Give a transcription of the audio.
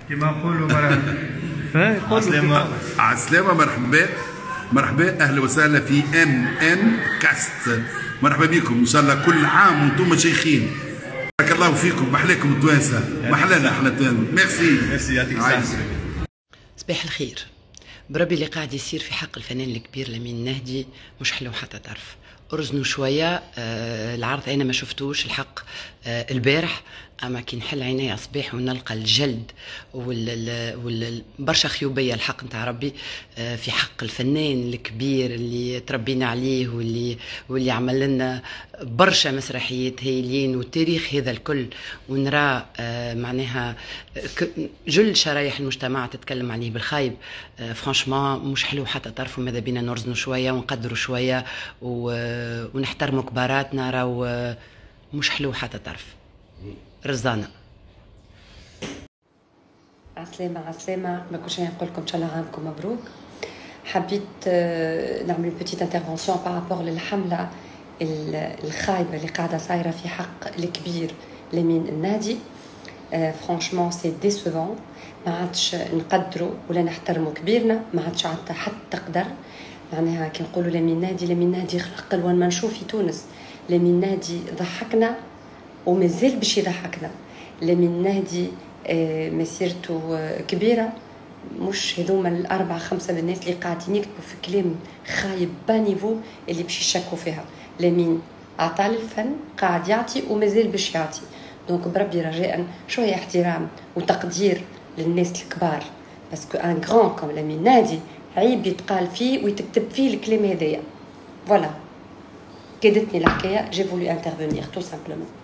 كما نقولوا مرحبا. عسلامة. مرحبا مرحبا، اهلا وسهلا في ان كاست. مرحبا بكم، ان شاء الله كل عام وانتم شيخين. بارك الله فيكم، محلاكم التوانسه، محلانا احنا التوانسه. ميرسي يعطيك الصحه. صباح الخير. بربي اللي قاعد يصير في حق الفنان الكبير لمين النهدي مش حلو حتى طرف. ارزنوا شويه. العرض انا ما شفتوش الحق البارح، اما كي نحل عيني اصباح ونلقى الجلد برشا خيوبيه الحق نتاع ربي في حق الفنان الكبير اللي تربينا عليه واللي عمل لنا برشا مسرحيات هايلين والتاريخ هذا الكل، ونرى معناها جل شرايح المجتمع تتكلم عليه بالخايب. فرانشمون مش حلو حتى طرف، وماذا بينا نرزنوا شويه ونقدروا شويه ونحترموا كباراتنا. راهو مش حلو حتى طرف. رزانة. عسلامة. ما كنتش نقول لكم ان شاء الله عامكم مبروك. حبيت نعمل بوتيت انترفونسيون بارابور للحمله الخايبه اللي قاعده صايره في حق الكبير لمين النادي. فرانشمون سي ديسوفون. ما عادش نقدروا ولا نحترموا كبيرنا، ما عادش حتى قدر. معناها كي نقولوا لمين نادي خلق الوان ما نشوف في تونس. لمين نادي ضحكنا ومازال باش يضحكنا. لمين نادي مسيرته كبيره، مش هذوما الأربعة خمسة من الناس اللي قاعدين يكتبوا في كلام خايب بانيفو اللي باش يشكوا فيها. لمين عطى الفن قاعد يعطي ومازال باش يعطي. دونك بربي رجاء شويه احترام وتقدير للناس الكبار، باسكو ان غران كوم لمين نادي عيب يتقال فيه ويتكتب فيه الكلام هذايا. فوالا كادتني الحكايه، جي فولو انترفينير تو سامبلومون.